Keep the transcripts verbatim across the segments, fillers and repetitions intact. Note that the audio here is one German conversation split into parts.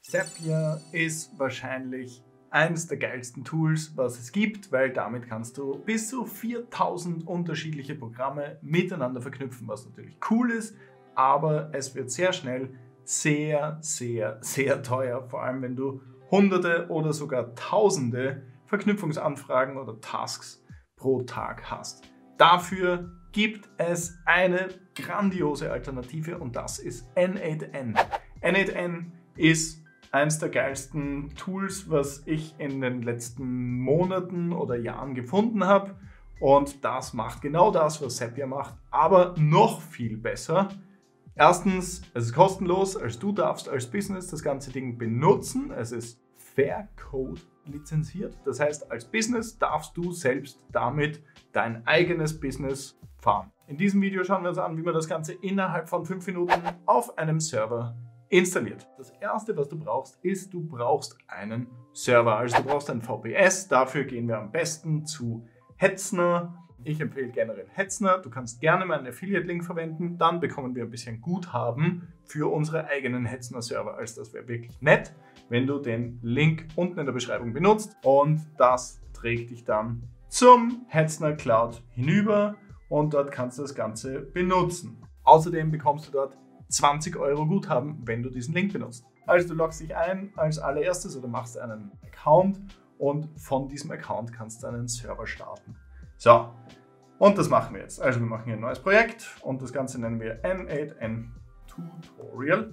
Zapier ist wahrscheinlich eines der geilsten Tools, was es gibt, weil damit kannst du bis zu viertausend unterschiedliche Programme miteinander verknüpfen, was natürlich cool ist, aber es wird sehr schnell sehr, sehr, sehr teuer, vor allem wenn du hunderte oder sogar tausende Verknüpfungsanfragen oder Tasks pro Tag hast. Dafür gibt es eine grandiose Alternative und das ist N acht N. N acht N ist eines der geilsten Tools, was ich in den letzten Monaten oder Jahren gefunden habe. Und das macht genau das, was Zapier macht, aber noch viel besser. Erstens, es ist kostenlos, also du darfst als Business das ganze Ding benutzen. Es ist Fair Code lizenziert. Das heißt, als Business darfst du selbst damit dein eigenes Business fahren. In diesem Video schauen wir uns an, wie man das Ganze innerhalb von fünf Minuten auf einem Server installiert. Das erste, was du brauchst, ist, du brauchst einen Server. Also du brauchst ein V P S. Dafür gehen wir am besten zu Hetzner. Ich empfehle generell Hetzner. Du kannst gerne meinen Affiliate-Link verwenden. Dann bekommen wir ein bisschen Guthaben für unsere eigenen Hetzner-Server. Also das wäre wirklich nett, wenn du den Link unten in der Beschreibung benutzt. Und das trägt dich dann zum Hetzner Cloud hinüber und dort kannst du das Ganze benutzen. Außerdem bekommst du dort zwanzig Euro Guthaben, wenn du diesen Link benutzt. Also du loggst dich ein als allererstes oder machst einen Account und von diesem Account kannst du einen Server starten. So, und das machen wir jetzt. Also wir machen hier ein neues Projekt und das Ganze nennen wir N acht N Tutorial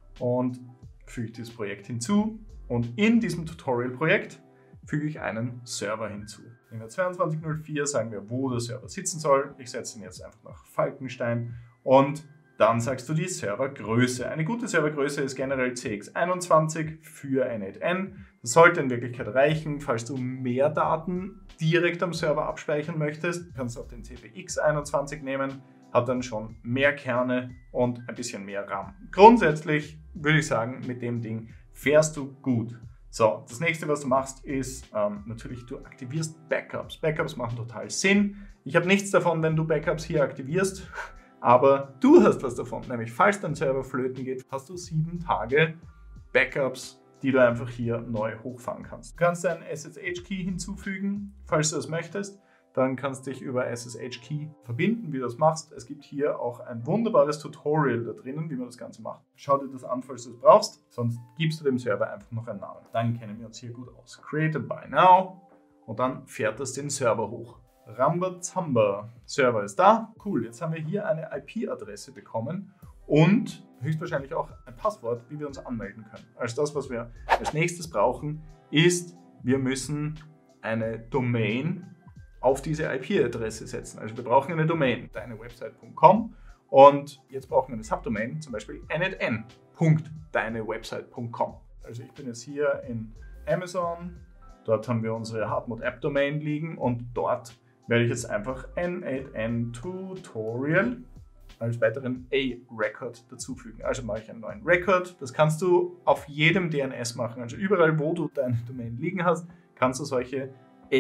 und füge dieses Projekt hinzu und in diesem Tutorial-Projekt füge ich einen Server hinzu. Nehmen wir zweiundzwanzig null vier, sagen wir, wo der Server sitzen soll. Ich setze ihn jetzt einfach nach Falkenstein und dann sagst du die Servergröße. Eine gute Servergröße ist generell C X einundzwanzig für N acht N. Das sollte in Wirklichkeit reichen, falls du mehr Daten direkt am Server abspeichern möchtest. Du kannst auch den C P X einundzwanzig nehmen, hat dann schon mehr Kerne und ein bisschen mehr RAM. Grundsätzlich würde ich sagen, mit dem Ding fährst du gut. So, das nächste, was du machst, ist ähm, natürlich, du aktivierst Backups. Backups machen total Sinn. Ich habe nichts davon, wenn du Backups hier aktivierst. Aber du hast was davon, nämlich falls dein Server flöten geht, hast du sieben Tage Backups, die du einfach hier neu hochfahren kannst. Du kannst einen S S H-Key hinzufügen, falls du das möchtest. Dann kannst du dich über S S H-Key verbinden, wie du das machst. Es gibt hier auch ein wunderbares Tutorial da drinnen, wie man das Ganze macht. Schau dir das an, falls du es brauchst, sonst gibst du dem Server einfach noch einen Namen. Dann kennen wir uns hier gut aus. Create a By Now und dann fährt das den Server hoch. Rambazamba, Server ist da. Cool, jetzt haben wir hier eine I P-Adresse bekommen und höchstwahrscheinlich auch ein Passwort, wie wir uns anmelden können. Also das, was wir als nächstes brauchen, ist, wir müssen eine Domain auf diese I P-Adresse setzen. Also wir brauchen eine Domain, deinewebsite punkt com und jetzt brauchen wir eine Subdomain, zum Beispiel N acht N Punkt deinewebsite Punkt com. Also ich bin jetzt hier in Amazon, dort haben wir unsere Hardmode App Domain liegen und dort werde ich jetzt einfach N acht N Tutorial als weiteren A-Record dazufügen. Also mache ich einen neuen Record. Das kannst du auf jedem D N S machen. Also überall, wo du deine Domain liegen hast, kannst du solche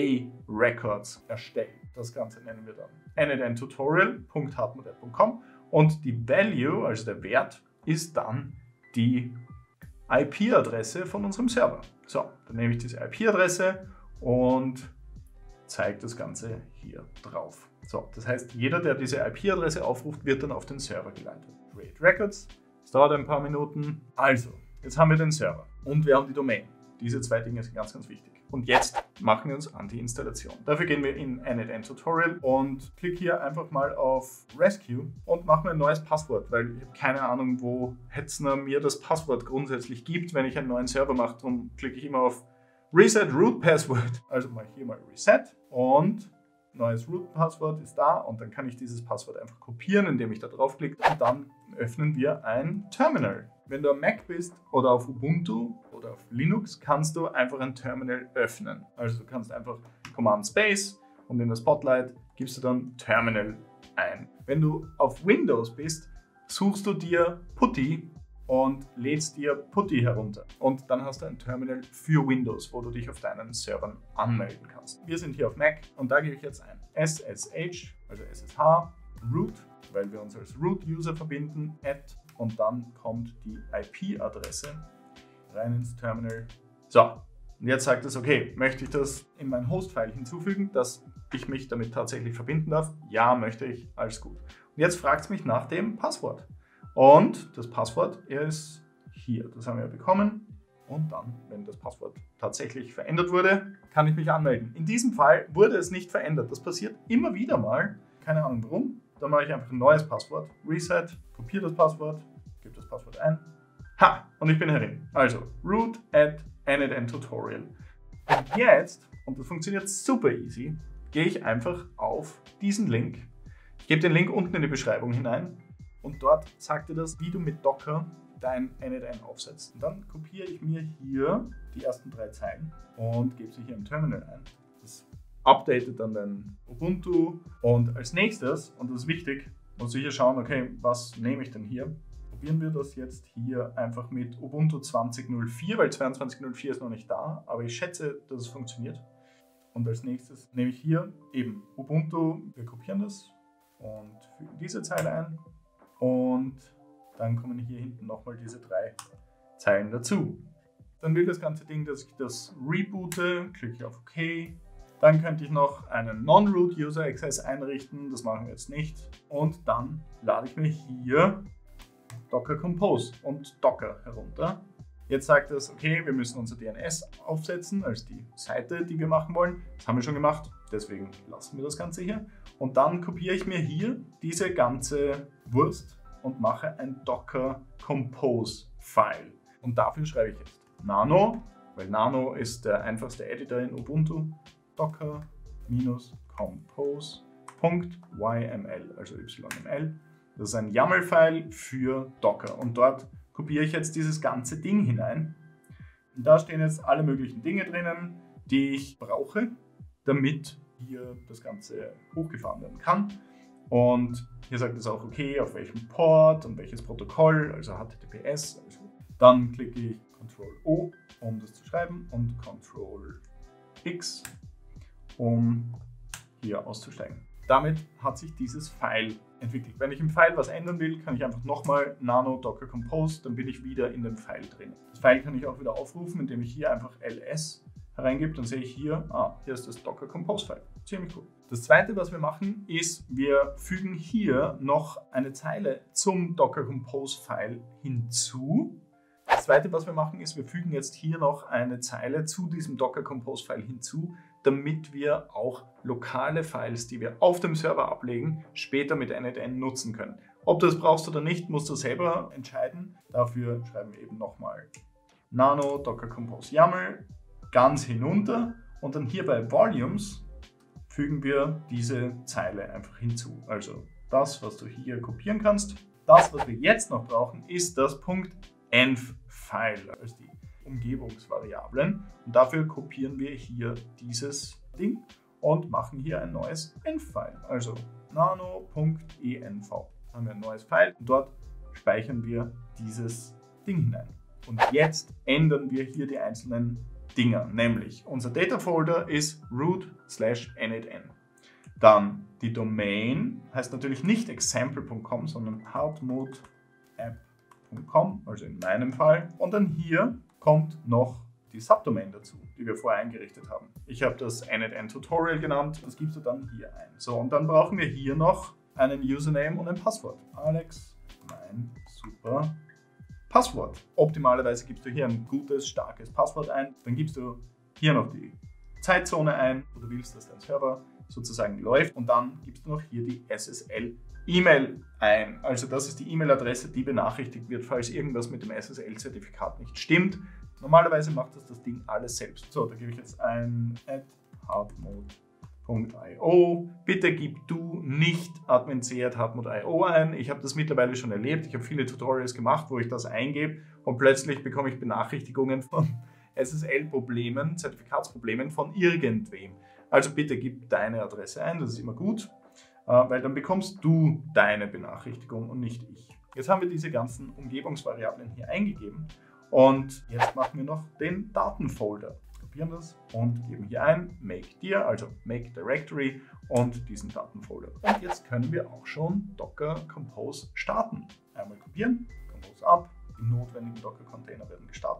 A-Records erstellen. Das Ganze nennen wir dann N acht N Tutorial Punkt hardmode app Punkt com und die Value, also der Wert, ist dann die I P-Adresse von unserem Server. So, dann nehme ich diese I P-Adresse und zeige das Ganze hier drauf. So, das heißt, jeder, der diese I P-Adresse aufruft, wird dann auf den Server geleitet. Create Records, das dauert ein paar Minuten. Also, jetzt haben wir den Server und wir haben die Domain. Diese zwei Dinge sind ganz, ganz wichtig. Und jetzt machen wir uns an die Installation. Dafür gehen wir in N acht N Tutorial und klick hier einfach mal auf Rescue und machen ein neues Passwort, weil ich habe keine Ahnung, wo Hetzner mir das Passwort grundsätzlich gibt, wenn ich einen neuen Server mache. Darum klicke ich immer auf Reset Root Password. Also mache ich hier mal Reset und neues Root Passwort ist da und dann kann ich dieses Passwort einfach kopieren, indem ich da draufklicke und dann öffnen wir ein Terminal. Wenn du am Mac bist oder auf Ubuntu oder auf Linux, kannst du einfach ein Terminal öffnen. Also du kannst einfach Command Space und in das Spotlight gibst du dann Terminal ein. Wenn du auf Windows bist, suchst du dir Putty und lädst dir Putty herunter. Und dann hast du ein Terminal für Windows, wo du dich auf deinen Servern anmelden kannst. Wir sind hier auf Mac und da gebe ich jetzt ein S S H, also S S H, root, weil wir uns als Root-User verbinden, add und dann kommt die I P-Adresse, rein ins Terminal. So, und jetzt sagt es, okay, möchte ich das in mein Host-File hinzufügen, dass ich mich damit tatsächlich verbinden darf? Ja, möchte ich, alles gut. Und jetzt fragt es mich nach dem Passwort. Und das Passwort ist hier, das haben wir ja bekommen. Und dann, wenn das Passwort tatsächlich verändert wurde, kann ich mich anmelden. In diesem Fall wurde es nicht verändert. Das passiert immer wieder mal. Keine Ahnung warum. Dann mache ich einfach ein neues Passwort. Reset, kopiere das Passwort, gebe das Passwort ein. Ha! Und ich bin herin. Also root at n eight n tutorial. Und jetzt, und das funktioniert super easy, gehe ich einfach auf diesen Link. Ich gebe den Link unten in die Beschreibung hinein und dort sagt dir das, wie du mit Docker dein n eight n aufsetzt. Und dann kopiere ich mir hier die ersten drei Zeilen und gebe sie hier im Terminal ein. Das updatet dann dein Ubuntu und als nächstes, und das ist wichtig, musst du hier schauen, okay, was nehme ich denn hier? Probieren wir das jetzt hier einfach mit Ubuntu zwanzig null vier, weil zweiundzwanzig null vier ist noch nicht da, aber ich schätze, dass es funktioniert. Und als nächstes nehme ich hier eben Ubuntu, wir kopieren das und fügen diese Zeile ein und dann kommen hier hinten nochmal diese drei Zeilen dazu. Dann will das ganze Ding, dass ich das reboote, klicke auf OK. Dann könnte ich noch einen Non-Root User Access einrichten, das machen wir jetzt nicht. Und dann lade ich mir hier Docker Compose und Docker herunter. Jetzt sagt es, okay, wir müssen unser D N S aufsetzen als die Seite, die wir machen wollen. Das haben wir schon gemacht, deswegen lassen wir das Ganze hier. Und dann kopiere ich mir hier diese ganze Wurst und mache ein Docker Compose File. Und dafür schreibe ich jetzt Nano, weil Nano ist der einfachste Editor in Ubuntu. Docker-compose.yml, also Y M L. Das ist ein YAML-File für Docker und dort kopiere ich jetzt dieses ganze Ding hinein. Und da stehen jetzt alle möglichen Dinge drinnen, die ich brauche, damit hier das Ganze hochgefahren werden kann. Und hier sagt es auch, okay, auf welchem Port und welches Protokoll, also H T T P S. Also dann klicke ich Control O, um das zu schreiben, und Control X, um hier auszusteigen. Damit hat sich dieses File entwickelt. Wenn ich im File was ändern will, kann ich einfach nochmal Nano Docker Compose, dann bin ich wieder in dem File drin. Das File kann ich auch wieder aufrufen, indem ich hier einfach L S hereingebe, dann sehe ich hier, ah, hier ist das Docker Compose File. Ziemlich cool. Das zweite, was wir machen, ist, wir fügen hier noch eine Zeile zum Docker Compose File hinzu. Das zweite, was wir machen, ist, wir fügen jetzt hier noch eine Zeile zu diesem Docker Compose File hinzu, damit wir auch lokale Files, die wir auf dem Server ablegen, später mit n eight n nutzen können. Ob du das brauchst oder nicht, musst du selber entscheiden. Dafür schreiben wir eben nochmal Nano Docker Compose YAML ganz hinunter und dann hier bei Volumes fügen wir diese Zeile einfach hinzu. Also das, was du hier kopieren kannst. Das, was wir jetzt noch brauchen, ist das .env-File, also die Umgebungsvariablen. Und dafür kopieren wir hier dieses Ding und machen hier ein neues env-File. Also nano.env. Haben wir ein neues File und dort speichern wir dieses Ding hinein. Und jetzt ändern wir hier die einzelnen Dinger, nämlich unser Data Folder ist root slash n eight n. Dann die Domain heißt natürlich nicht example punkt com, sondern hartmut app punkt com, also in meinem Fall. Und dann hier kommt noch die Subdomain dazu, die wir vorher eingerichtet haben. Ich habe das n eight n Tutorial genannt, das gibst du dann hier ein. So, und dann brauchen wir hier noch einen Username und ein Passwort. Alex, mein super Passwort. Optimalerweise gibst du hier ein gutes, starkes Passwort ein. Dann gibst du hier noch die Zeitzone ein, wo du willst, dass dein Server sozusagen läuft. Und dann gibst du noch hier die S S L-E-Mail ein. Also das ist die E-Mail-Adresse, die benachrichtigt wird, falls irgendwas mit dem S S L-Zertifikat nicht stimmt. Normalerweise macht das das Ding alles selbst. So, da gebe ich jetzt ein at hartmut punkt i o. Bitte gib du nicht admin.c at hartmut punkt i o ein. Ich habe das mittlerweile schon erlebt. Ich habe viele Tutorials gemacht, wo ich das eingebe und plötzlich bekomme ich Benachrichtigungen von S S L-Problemen, Zertifikatsproblemen von irgendwem. Also bitte gib deine Adresse ein, das ist immer gut, weil dann bekommst du deine Benachrichtigung und nicht ich. Jetzt haben wir diese ganzen Umgebungsvariablen hier eingegeben und jetzt machen wir noch den Datenfolder. Kopieren das und geben hier ein make dir, also make directory und diesen Datenfolder. Und jetzt können wir auch schon Docker Compose starten. Einmal kopieren, Compose ab, die notwendigen Docker Container werden gestartet.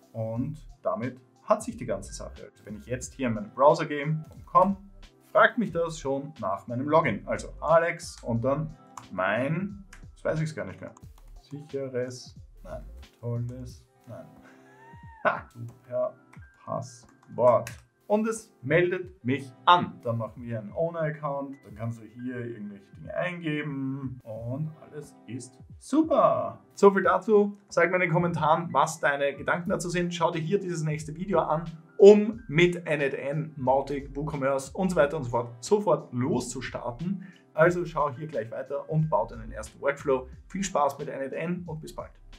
Und damit hat sich die ganze Sache. Wenn ich jetzt hier in meinen Browser gehe und komme, fragt mich das schon nach meinem Login. Also Alex und dann mein, das weiß ich gar nicht mehr, sicheres, nein, tolles, nein, ha, super Passwort. Und es meldet mich an. Dann machen wir einen Owner-Account, dann kannst du hier irgendwelche Dinge eingeben und alles ist super. So viel dazu. Sag mir in den Kommentaren, was deine Gedanken dazu sind. Schau dir hier dieses nächste Video an, um mit N acht N, Mautic, WooCommerce und so weiter und so fort sofort loszustarten. Also schau hier gleich weiter und bau deinen ersten Workflow. Viel Spaß mit N acht N und bis bald.